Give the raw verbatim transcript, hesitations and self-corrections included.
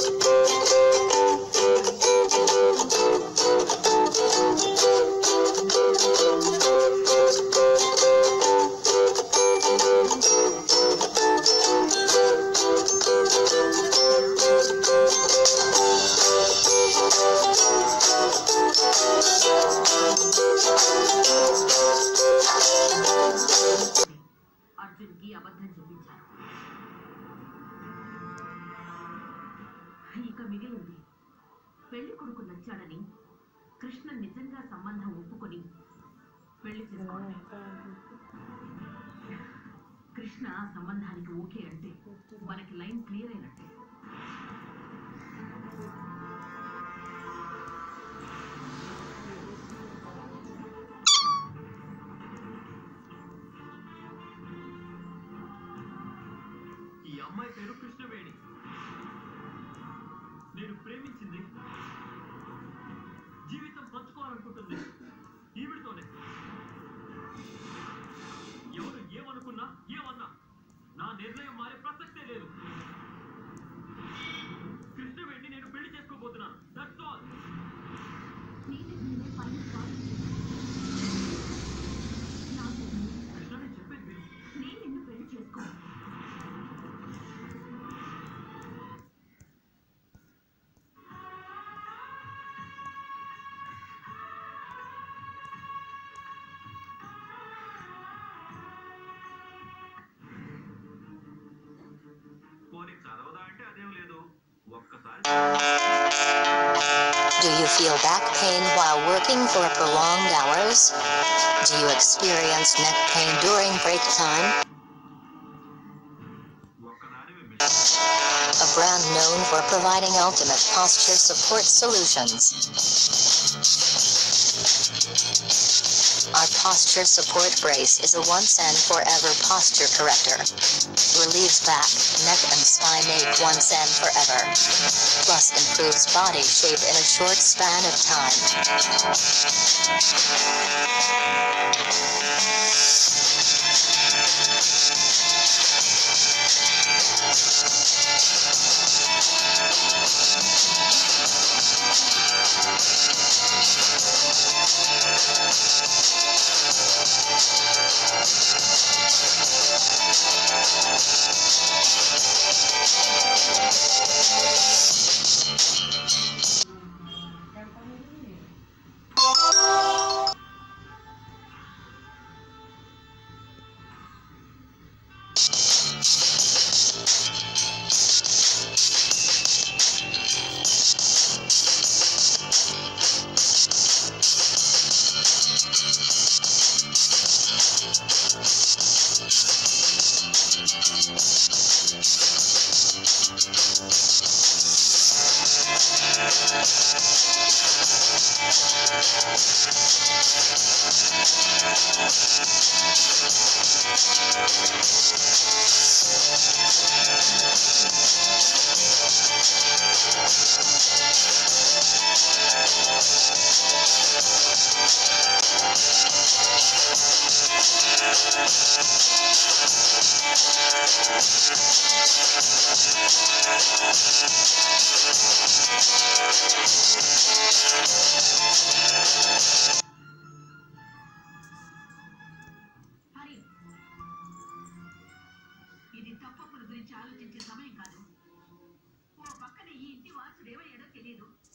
అర్జున్కి అబద్ధం చెప్పించారు. ఇక మిగిలింది పెళ్లి కొడుకు నచ్చాడని కృష్ణ నిజంగా సంబంధం ఒప్పుకొని పెళ్లి చేసుకోవాలి. కృష్ణ సంబంధానికి ఓకే అంటే మనకి లైన్ క్లియర్ అయినట్టే. ఈ అమ్మాయి పేరు కృష్ణవేణి. నేను ప్రేమించింది, జీవితం పంచుకోవాలనుకుంటుంది ఈవిడితోనే. ఎవరు ఏమనుకున్నా ఏమన్నా నా నిర్ణయం మారే ప్రసక్తే లేదు. కృష్ణవేణి నేను పెళ్లి చేసుకోబోతున్నాను. That's all. కృష్ణ నేను చెప్పేది విను. నేను నిన్ను పెళ్లి చేసుకో. Do you feel back pain while working for prolonged hours? Do you experience neck pain during break time? A brand known for providing ultimate posture support solutions. Our posture support brace is a once and forever posture corrector. Relieves back, neck and spine ache once and forever. Plus improves body shape in a short span of time. ఇది తప్పప్పుల గురించి ఆలోచించే సమయం కాదు. ఓ పక్కన ఈ ఇంటి వాసుడు ఏమయ్యాడో తెలియదు.